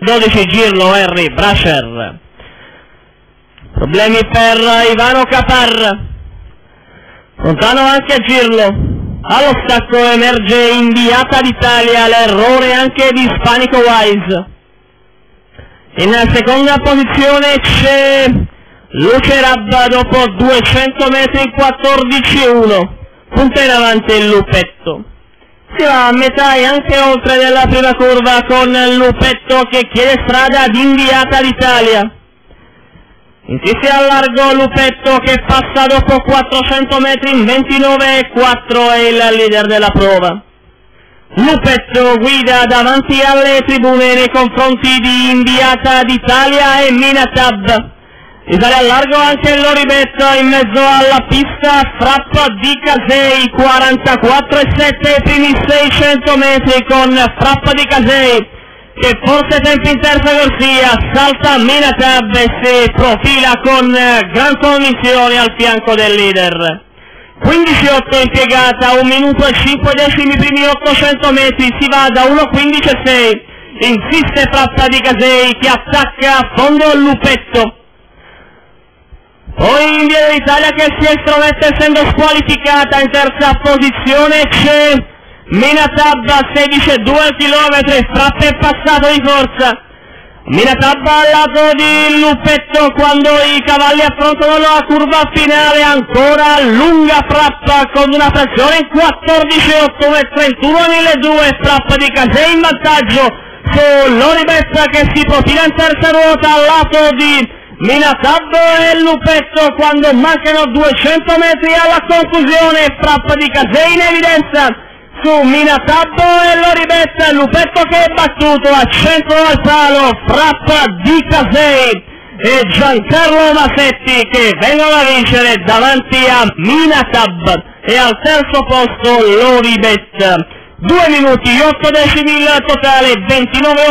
12 Girlo Henry Brasher. Problemi per Ivano Capar, lontano anche a Girlo. Allo stacco emerge Inviata d'Italia, l'errore anche di Ispanico Wise. In seconda posizione c'è Luce Rabba dopo 200 metri 14-1, punta in avanti il Lupetto. Si va a metà e anche oltre della prima curva con Lupetto che chiede strada ad Inviata d'Italia. Insiste al largo Lupetto che passa dopo 400 metri in 29,4, è il leader della prova. Lupetto guida davanti alle tribune nei confronti di Inviata d'Italia e Minatab. Risale al largo anche Loribetto in mezzo alla pista, Frappa di Casei, 44,7 i primi 600 metri con Frappa di Casei che forse tempo in terza corsia, salta Minatab e si profila con gran commissione al fianco del leader. 15,8 impiegata, 1 minuto e 5 decimi i primi 800 metri, si va da 1,15,6, insiste Frappa di Casei che attacca a fondo Lupetto. Poi Inviata d'Italia che si estromette essendo squalificata, in terza posizione c'è Minatab a 16,2 km, Frappa è passato di forza. Minatab al lato di Lupetto quando i cavalli affrontano la curva finale, ancora lunga Frappa con una frazione in 14,8, 31,2, Frappa di Casei in vantaggio su Loribetta che si profila in terza ruota al lato di Minatab e Lupetto quando mancano 200 metri alla conclusione, Frappa di Casei in evidenza su Minatab e Loribetta, Lupetto che è battuto a centro al palo, Frappa di Casei e Giancarlo Masetti che vengono a vincere davanti a Minatab e al terzo posto Loribetta. 2 minuti 8 decimi il totale, 29